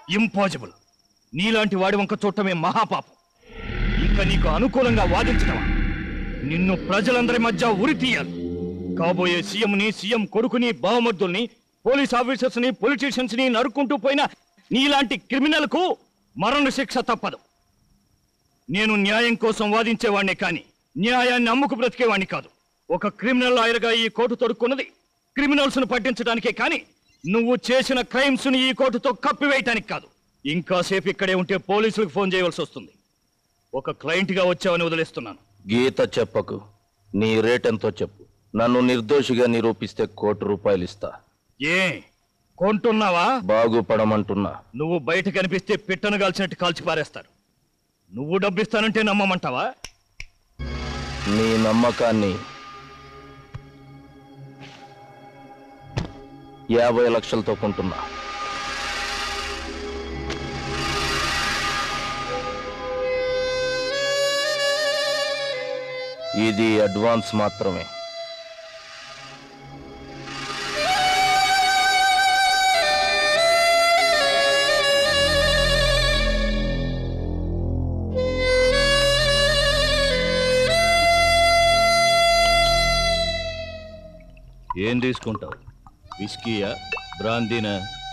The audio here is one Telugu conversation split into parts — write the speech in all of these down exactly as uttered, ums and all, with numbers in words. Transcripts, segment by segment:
ఇంపాసిబుల్. నీలాంటి వాడి వంక చూడటమే మహాపాపం. ఇంకా నీకు అనుకూలంగా వాదించటమా? నిన్ను ప్రజలందరి మధ్య ఉరి తీయాలి. కాబోయే సీఎంని, సీఎం కొడుకుని, బావమర్దుల్ని, పోలీస్ ఆఫీసర్స్ ని, పొలిటీషియన్స్ ని నరుక్కుంటూ పోయిన నీలాంటి క్రిమినల్ కు మరణ శిక్ష తప్పదు. నేను న్యాయం కోసం వాదించేవాణ్ణే కాని న్యాయాన్ని అమ్ముకు బ్రతికేవాణ్ణి కాదు. ఒక క్రిమినల్ లాయర్గా ఈ కోర్టు తొడుక్కున్నది క్రిమినల్స్ ను పట్టించడానికే కాని నువ్వు చేసిన క్రైమ్స్ ని ఈ కోర్టుతో కప్పివేయటానికి కాదు. ఇంకాసేపు ఇక్కడే ఉంటే పోలీసులకు ఫోన్ చేయవలసి వస్తుంది. ఒక క్లయింట్ గా వచ్చావని వదిలేస్తున్నాను. గీత చెప్పకు. నీ రేట్ ఎంతో చెప్పు. నన్ను నిర్దోషిగా నిరూపిస్తే కోటి రూపాయలు ఇస్తా. ఏ కొంటున్నావా? బాగుపడమంటున్నా. నువ్వు బయట కనిపిస్తే పిట్టను కాల్చినట్టు కాల్చి పారేస్తారు. నువ్వు డబ్బిస్తానంటే నమ్మమంటావా? నీ నమ్మకాన్ని యాభై లక్షలతో కొంటున్నా. ఇది అడ్వాన్స్ మాత్రమే. ఏం తీసుకుంటావు? విస్కీయా, బ్రాందీనా?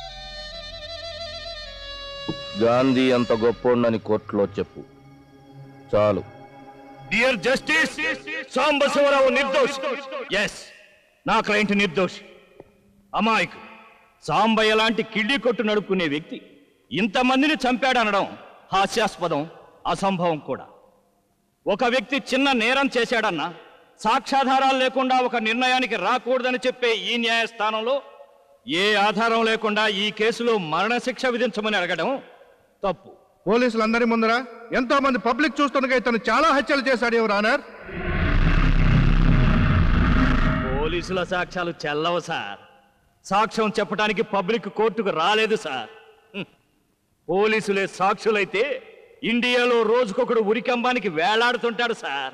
గాంధీ అంత గొప్పోడని కోర్టులో చెప్పు చాలు. డియర్ జస్టిస్, సాంబశివరావు నిర్దోషి. ఎస్, నా క్లయింట్ నిర్దోషి, అమాయకు. సాంబయ్య లాంటి కిళ్ళి కొట్టు నడుపుకునే వ్యక్తి ఇంతమందిని చంపాడనడం హాస్యాస్పదం, అసంభవం కూడా. ఒక వ్యక్తి చిన్న నేరం చేశాడన్నా సాక్ష్యాధారాలు లేకుండా ఒక నిర్ణయానికి రాకూడదని చెప్పే ఈ న్యాయస్థానంలో ఏ ఆధారం లేకుండా ఈ కేసులో మరణశిక్ష విధించమని అడగడం తప్పు. పోలీసులందరి ముందర ఎంతో మంది పబ్లిక్ చూస్తుండగా ఇతను చాలా హత్యలు చేశాడు యువర్ ఆనర్. పోలీసుల సాక్ష్యాలు చెల్లవు సార్. సాక్ష్యం చెప్పడానికి పబ్లిక్ కోర్టుకు రాలేదు సార్. పోలీసులే సాక్షులైతే ఇండియాలో రోజుకొకడు ఉరికంబానికి వేలాడుతుంటాడు సార్.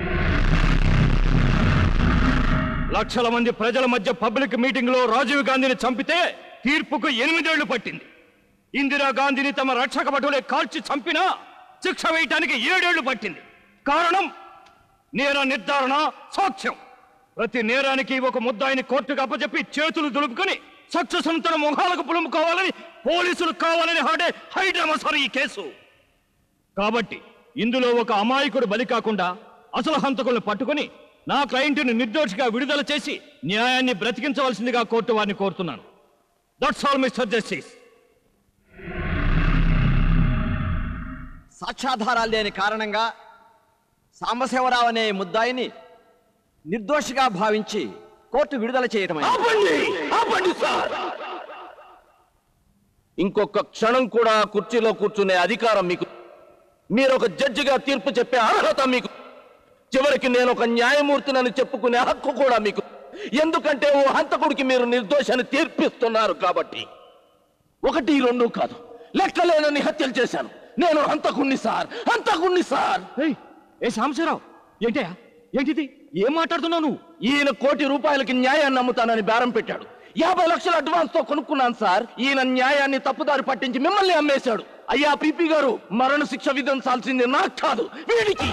లక్షల మంది ప్రజల మధ్య పబ్లిక్ మీటింగ్ లో రాజీవ్ గాంధీని చంపితే తీర్పుకు ఎనిమిదేళ్లు పట్టింది. ఇందిరాగాంధీని తమ రక్షక భటులే కాల్చి చంపినా శిక్ష వేయటానికి ఏడేళ్లు పట్టింది. కారణం నేర నిర్ధారణ, సాక్ష్యం. ప్రతి నేరానికి ఒక ముద్దాయిని కోర్టుకు అప్పచెప్పి చేతులు దులుపుకొని సక్సెస్ తన మొహాలకు పులుముకోవాలని పోలీసులు కావాలని హాడే హైడ్రామా సార్ ఈ కేసు. కాబట్టి ఇందులో ఒక అమాయకుడు బలి కాకుండా అసలు హంతకులను పట్టుకొని నా క్లయింట్ను నిర్దోషిగా విడుదల చేసి న్యాయాన్ని బ్రతికించవలసిందిగా కోర్టు వారిని కోరుతున్నాను. That's all mister justice. సాక్ష్యాధారాలు లేని కారణంగా సాంబశివరావు అనే ముద్దాయిని నిర్దోషిగా భావించి కోర్టు విడుదల చేయటమైంది. ఇంకొక క్షణం కూడా కుర్చీలో కూర్చునే అధికారం మీకు, మీరు ఒక జడ్జిగా తీర్పు చెప్పే అర్హత మీకు, చివరికి నేను ఒక న్యాయమూర్తినని చెప్పుకునే హక్కు కూడా మీకు. ఎందుకంటే ఓ హంతకుడికి మీరు నిర్దోషాన్ని తీర్పిస్తున్నారు కాబట్టి. ఒకటి రెండు కాదు, లెక్కలేనని హత్యలు చేశాను. నేను హంతకుణ్ణి సార్, హంతకుణ్ణి సార్. ఏ సాంబశివరావు, ఏంటయ్యా ఏంటిది? ఏం మాట్లాడుతున్నావు నువ్వు? ఈయన కోటి రూపాయలకి న్యాయాన్ని అమ్ముతానని బేరం పెట్టాడు. యాభై లక్షల అడ్వాన్స్ తో కొనుక్కున్నాను సార్. ఈయన న్యాయాన్ని తప్పుదారి పట్టించి మిమ్మల్ని అమ్మేశాడు. అయ్యా పీపీ గారు, మరణ శిక్ష విధించాల్సింది నాకు కాదు, వీడికి.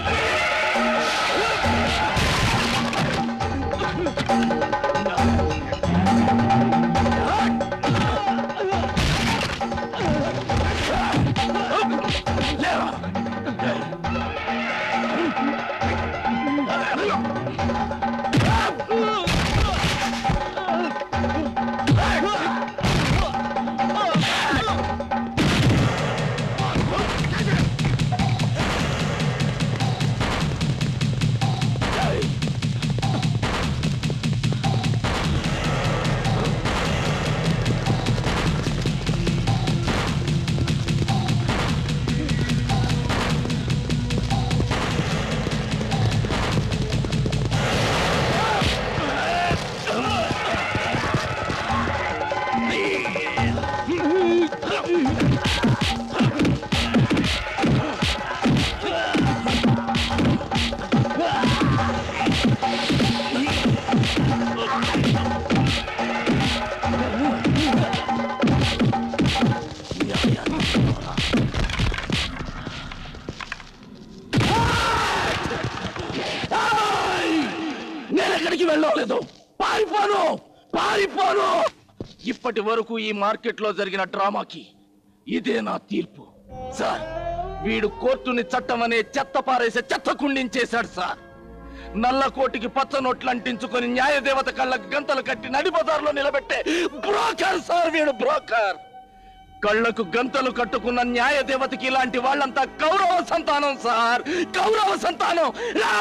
పారిపోలేదు, పారిపోను పారిపోను ఇప్పటి వరకు ఈ మార్కెట్ లో జరిగిన డ్రామాకి ఇదే నా తీర్పు సార్. వీడు కోర్టుని చట్టం అనే చెత్త పారేసే చెత్త కుండించేశాడు సార్. నల్ల కోటికి పచ్చ నోట్లు అంటించుకొని న్యాయదేవత కళ్ళకు గంతలు కట్టి నడిబజార్లో నిలబెట్టే బ్రోకర్ సార్ వీడు, బ్రోకర్. కళ్ళకు గంతలు కట్టుకున్న న్యాయదేవతకి ఇలాంటి వాళ్ళంతా కౌరవ సంతానం సార్, కౌరవ సంతానం.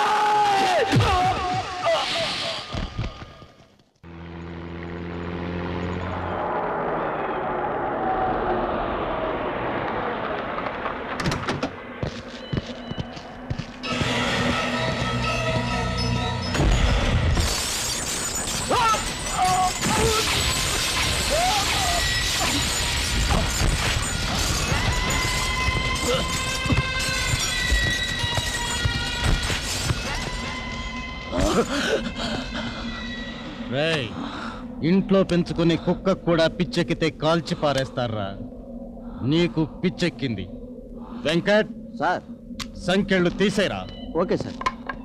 రేయ్, ఇంట్లో పెంచుకునే కుక్క కూడా పిచ్చెక్కితే కాల్చి పారేస్తారా? నీకు పిచ్చెక్కింది. వెంకట్ సార్. సంఖ్యలు తీసేరా. Okay sir.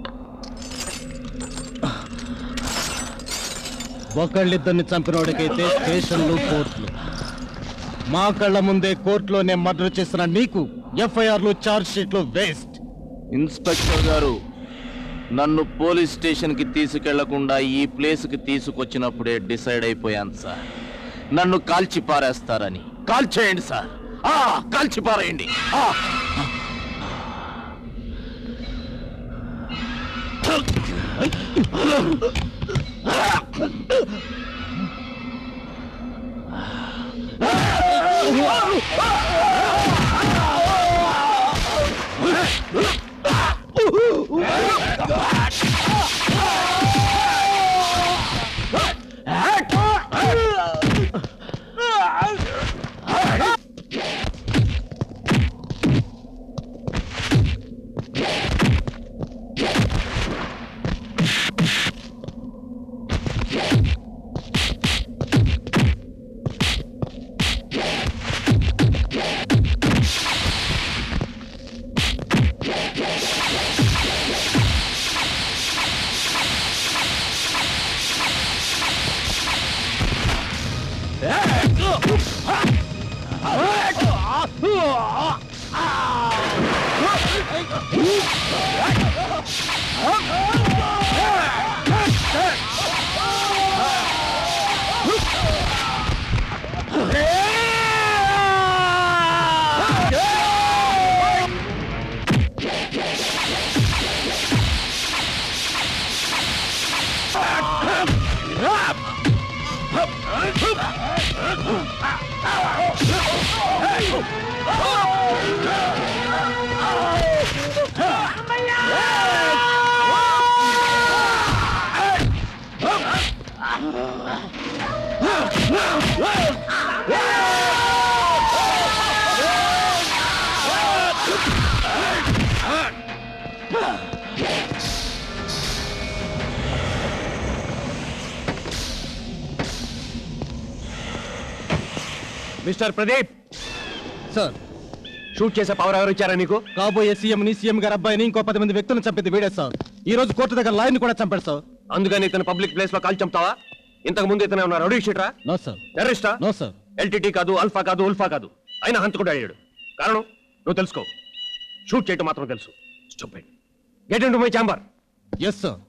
ఒకళ్ళిద్దరిని చంపినోడికైతే స్టేషన్లు, కోర్టులు. మా కళ్ళ ముందే కోర్టులోనే మర్డర్ చేసిన నీకు ఎఫ్ఐఆర్లు, ఛార్జ్ షీట్లు వేస్ట్. ఇన్స్పెక్టర్ గారు, నన్ను పోలీస్ స్టేషన్ కి తీసుకెళ్లకుండా ఈ ప్లేస్ కి తీసుకొచ్చినప్పుడే డిసైడ్ అయిపోయాను సార్, నన్ను కాల్చి పారేస్తారని. కాల్చేయండి సార్, ఆ కాల్చి పారేయండి. మిస్టర్ ప్రదీప్ సార్, షూట్ చేసే పవర్ ఎవరు ఇచ్చారా నీకు? కాబోయే సీఎంని, సీఎం గారి అబ్బాయిని, ఇంకో పది మంది వ్యక్తులను చంపింది వీడే సార్. ఈ రోజు కోర్టు దగ్గర లాయర్ని కూడా చంపాడు సార్. అందుకని ఇతను పబ్లిక్ ప్లేస్ లో కాల్ చంపుతావా? ఇంతకు ముందు ఇతను ఉన్నారు రౌడీ షీటరా? No sir. టెర్రరిస్టా? No sir. ఎల్టీటీ కాదు, అల్ఫా కాదు, ఉల్ఫా కాదు, అయినా హంతకుడు అయ్యాడు. కారణం నువ్వు తెలుసుకో. షూట్ చేయటం మాత్రం తెలుసు. Get in to my chamber. Yes sir.